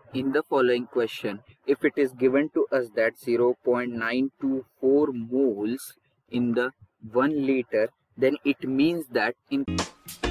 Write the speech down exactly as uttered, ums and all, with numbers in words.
in the following question, if it is given to us that zero point nine two four moles in the one liter, then it means that in